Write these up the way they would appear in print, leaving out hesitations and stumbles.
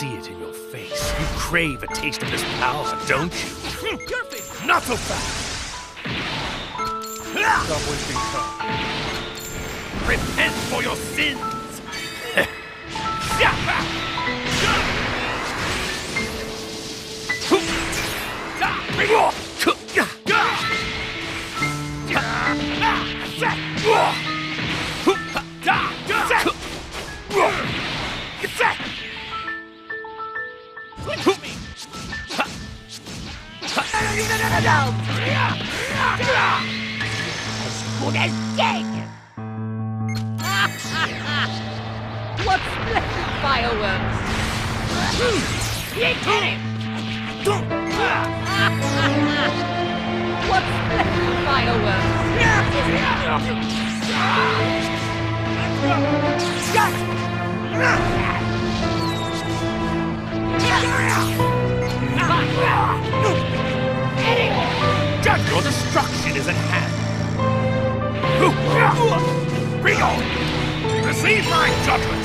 see it in your face. You crave a taste of this power, don't you? Your face. Not so fast! Stop wasting time. Repent for your sins! Good as dead! What splendid fireworks! Get him! What splendid fireworks! Judge, your destruction is at hand! Bring on! Receive my judgment!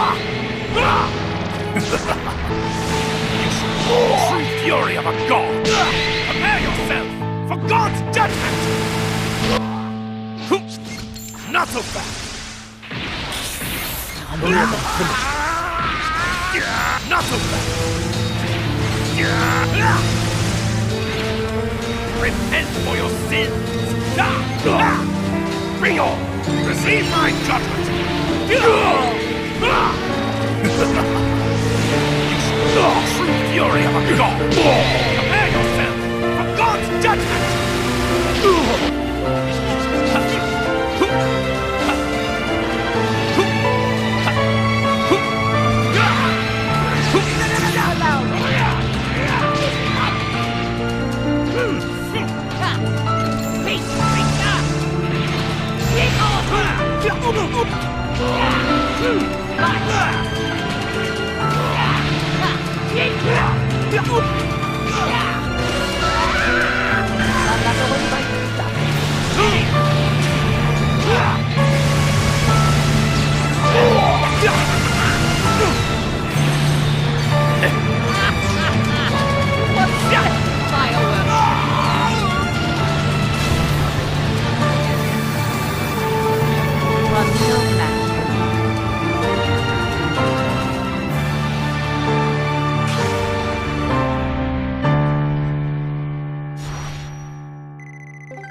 You true fury of a god! Prepare yourself for God's judgment! Not so fast! Not so fast! Repent for your sins! Bring on! Receive my judgment! You true fury of a god! Prepare yourself for God's judgment! Get